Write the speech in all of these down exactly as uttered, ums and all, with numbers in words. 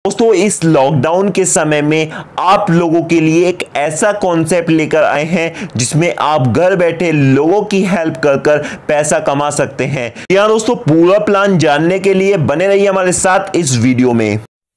दोस्तों इस लॉकडाउन के समय में आप लोगों के लिए एक ऐसा कॉन्सेप्ट लेकर आए हैं जिसमें आप घर बैठे लोगों की हेल्प कर कर पैसा कमा सकते हैं। यहाँ दोस्तों पूरा प्लान जानने के लिए बने रहिए हमारे साथ इस वीडियो में।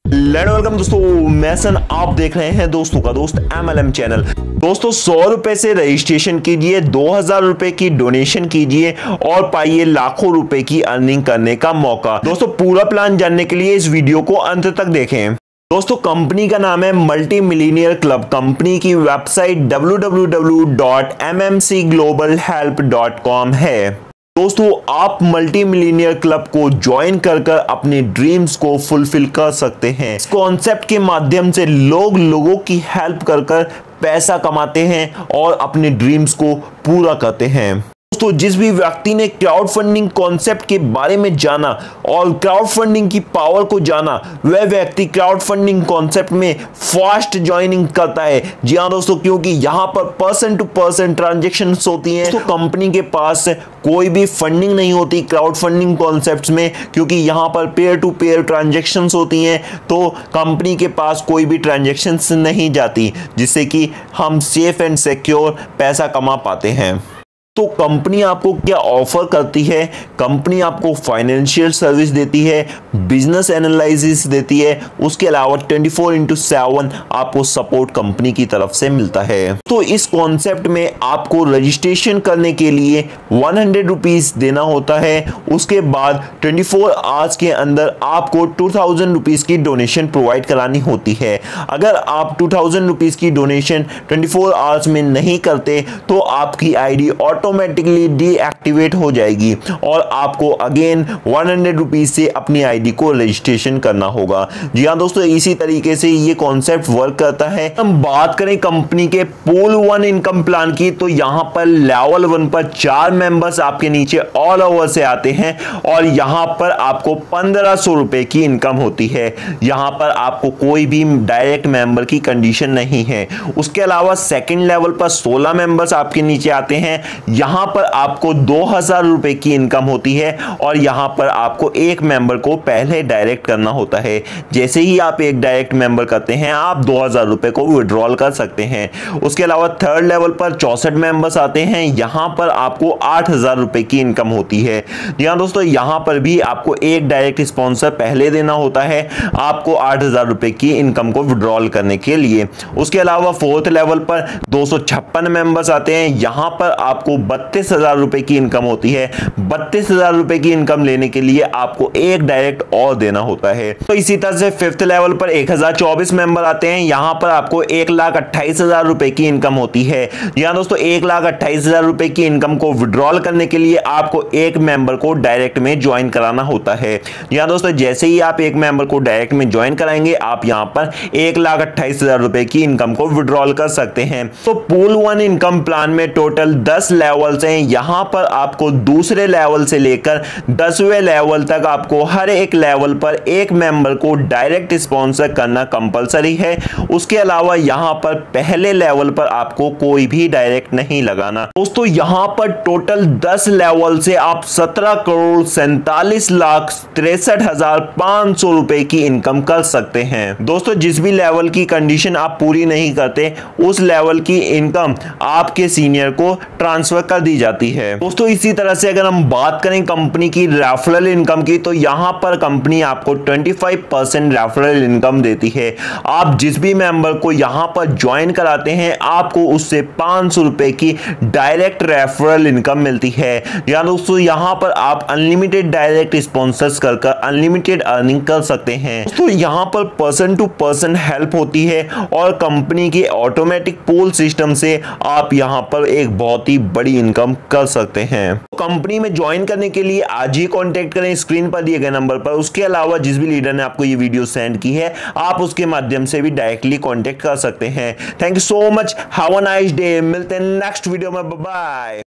वेलकम दोस्तों, मैं सन आप देख रहे हैं दोस्तों का दोस्त एम एल एम चैनल। दोस्तों सौ रुपए से रजिस्ट्रेशन कीजिए, दो हजार रुपए की डोनेशन कीजिए और पाइए लाखों रुपए की अर्निंग करने का मौका। दोस्तों पूरा प्लान जानने के लिए इस वीडियो को अंत तक देखें। दोस्तों कंपनी का नाम है मल्टी मिलीनियर क्लब। कंपनी की website W W W dot M M C global help dot com है। दोस्तों आप मल्टी मिलीनियर क्लब को ज्वाइन कर कर अपने ड्रीम्स को फुलफिल कर सकते हैं। इस कॉन्सेप्ट के माध्यम से लोग लोगों की हेल्प कर कर पैसा कमाते हैं और अपने ड्रीम्स को पूरा करते हैं। दोस्तों जिस भी व्यक्ति ने क्राउड फंडिंग कॉन्सेप्ट के बारे में जाना और क्राउड फंडिंग की पावर को जाना, वह व्यक्ति क्राउड फंडिंग कॉन्सेप्ट में फास्ट ज्वाइनिंग करता है। जी हाँ दोस्तों, क्योंकि यहाँ पर पर्सन टू पर्सन ट्रांजेक्शन्स होती हैं। तो कंपनी के पास कोई भी फंडिंग नहीं होती क्राउड फंडिंग कॉन्सेप्ट्स में, क्योंकि यहाँ पर पेयर टू पेयर ट्रांजेक्शन्स होती हैं। तो कंपनी के पास कोई भी ट्रांजेक्शन्स नहीं जाती, जिससे कि हम सेफ एंड सिक्योर पैसा कमा पाते हैं। तो कंपनी आपको क्या ऑफर करती है? कंपनी आपको फाइनेंशियल सर्विस देती है, बिजनेस एनालिसिस देती है, उसके अलावा ट्वेंटी फोर इंटू सेवन आपको सपोर्ट कंपनी की तरफ से मिलता है। तो इस कॉन्सेप्ट में आपको रजिस्ट्रेशन करने के लिए वन हंड्रेड रुपीज देना होता है। उसके बाद ट्वेंटी फोर आवर्स के अंदर आपको टू थाउजेंड रुपीज की डोनेशन प्रोवाइड करानी होती है। अगर आप टू थाउजेंड रुपीज की डोनेशन ट्वेंटी फोर आवर्स में नहीं करते तो आपकी आईडी ऑटोमेटिकली डीएक्टिवेट हो जाएगी और आपको अगेन वन हंड्रेड रुपीज से अपनी आईडी को रजिस्ट्रेशन करना होगा। जी हाँ दोस्तों, इसी तरीके से ये कॉन्सेप्ट वर्क करता है। हम बात करें कंपनी के पूल वन इनकम प्लान की, तो यहाँ पर लेवल वन पर चार मेंबर्स आपके नीचे ऑल ओवर से आते हैं और यहाँ पर आपको पंद्रह सौ रुपए की इनकम होती है। यहाँ पर आपको कोई भी डायरेक्ट मेंबर की कंडीशन नहीं है। उसके अलावा सेकेंड लेवल पर सोलह मेंबर्स आपके नीचे आते हैं। यहां पर आपको दो हजार रुपए की इनकम होती है और यहां पर आपको एक मेंबर को पहले डायरेक्ट करना होता है। जैसे ही आप एक डायरेक्ट मेंबर करते हैं आप दो हजार रुपए को विड्रॉल कर सकते हैं। उसके अलावा थर्ड लेवल पर चौसठ मेंबर्स आते हैं। यहां पर आपको आठ हजार रुपए की इनकम होती है। जी हाँ दोस्तों, यहां पर भी आपको एक डायरेक्ट स्पॉन्सर पहले देना होता है आपको आठ हजार रुपए की इनकम को विड्रॉल करने के लिए। उसके अलावा फोर्थ लेवल पर दो सौ छप्पन मेंबर्स आते हैं। यहां पर आपको बत्तीस हजार रुपए की इनकम होती है। बत्तीस हजार रुपए की इनकम लेने के लिए आपको एक डायरेक्ट और देना होता है। तो इसी तरह से फिफ्थ लेवल पर एक हजार चौबीस मेंबर आते हैं। यहां पर आपको एक लाख अट्ठाईस हजार रुपए की इनकम होती है। यहाँ दोस्तों एक लाख अट्ठाईस हजार रुपए की इनकम को विड्रॉल करने के लिए आपको एक मेंबर को डायरेक्ट में ज्वाइन कराना होता है। यहाँ दोस्तों जैसे ही आप एक मेंबर को डायरेक्ट में ज्वाइन कराएंगे आप यहाँ पर एक लाख अट्ठाईस हजार रुपए की इनकम को विड्रॉल कर सकते हैं। तो पूल वन इनकम प्लान में टोटल दस लेवल्स हैं। यहां पर आपको दूसरे लेवल से लेकर दसवें लेवल तक आपको हर एक लेवल पर एक मेंबर को डायरेक्ट स्पॉन्सर करना कंपलसरी है। उसके अलावा यहां पर पहले लेवल पर आपको कोई भी डायरेक्ट नहीं लगाना। दोस्तों यहां पर टोटल दस लेवल से आप सत्रह करोड़ सैंतालीस लाख तिरसठ हजार पांच सौ रुपए की इनकम कर सकते हैं। दोस्तों जिस भी लेवल की कंडीशन आप पूरी नहीं करते उस लेवल की इनकम आपके सीनियर को ट्रांसफर कर दी जाती है। दोस्तों इसी तरह से अगर हम बात करें कंपनी की रेफरल इनकम की, तो यहां पर कंपनी आपको पच्चीस परसेंट रेफरल इनकम देती है। आप जिस भी मेंबर को यहां पर ज्वाइन कराते हैं आपको उससे पांच सौ रुपए की डायरेक्ट रेफरल इनकम मिलती है। या दोस्तों यहां पर आप अनलिमिटेड डायरेक्ट स्पॉन्सर्स कर कर अनलिमिटेड अर्निंग कर सकते हैं। दोस्तों यहां पर पर्सन टू पर्सन हेल्प होती है और कंपनी के ऑटोमेटिक पोल सिस्टम से आप यहां पर एक बहुत ही बड़ी इनकम कर सकते हैं। कंपनी में ज्वाइन करने के लिए आज ही कांटेक्ट करें स्क्रीन पर दिए गए नंबर पर। उसके अलावा जिस भी लीडर ने आपको ये वीडियो सेंड की है आप उसके माध्यम से भी डायरेक्टली कांटेक्ट कर सकते हैं। Thank you so much, have a nice day. मिलते हैं नेक्स्ट वीडियो में, बाय बाय।